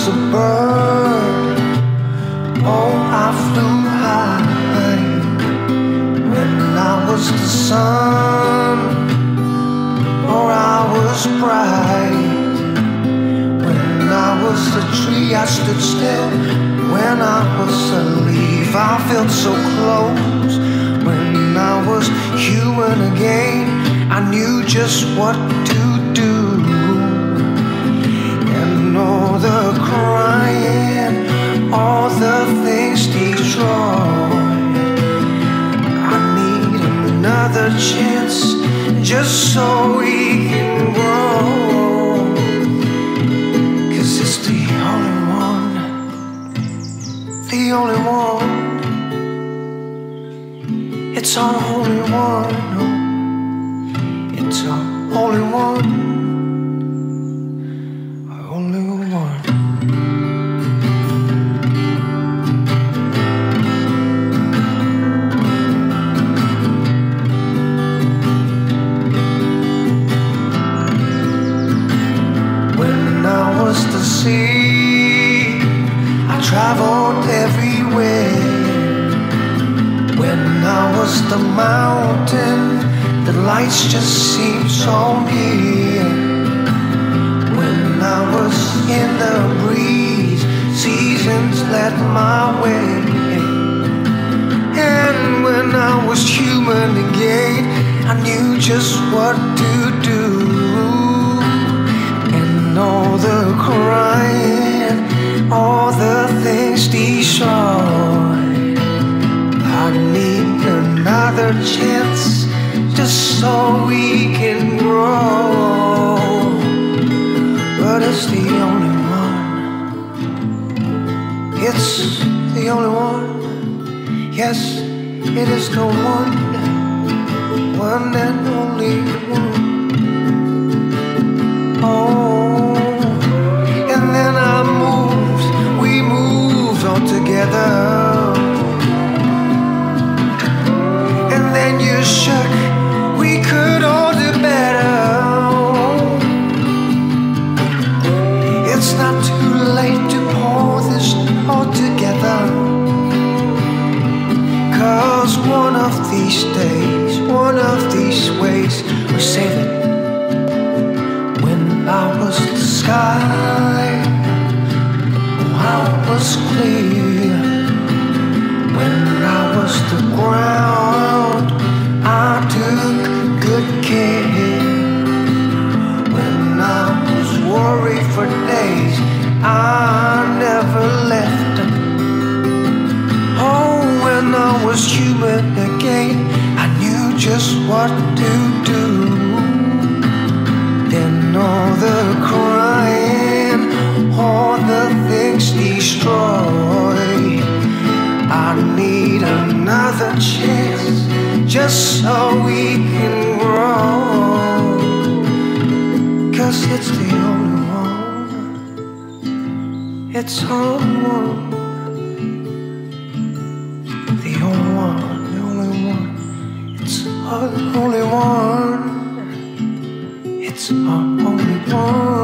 a bird, oh, I flew high. When I was the sun, or I was bright. When I was a tree, I stood still. When I was a leaf, I felt so close. When I was human again, I knew just what to do. And all the crying, all the things destroyed, I need another chance just so we can grow. 'Cause it's the only one, the only one. It's our only one, no. It's our only one, our only one. When I was the sea, I traveled everywhere. When I was the mountain, the lights just seemed so near. When I was in the breeze, seasons led my way. And when I was human again, I knew just what to do. And all the crying, all the things destroyed, I need another chance just so we can grow. But it's the only one, it's the only one. Yes, it is the one, one and only one. Oh, and then we moved all together. And then you shook, we could all do better. It's not too late to pull this all together. 'Cause one of these days, one of these ways, we're saving. When I was the sky, I was clear. When I was the ground, I took good care. When I was worried for days, I never left. Oh, when I was human again, I knew just what to do. Then all the crying, all the things destroyed, I need another chance just so we can grow. 'Cause it's the only one, it's our one, the only one, the only one. It's our only one, it's our only one.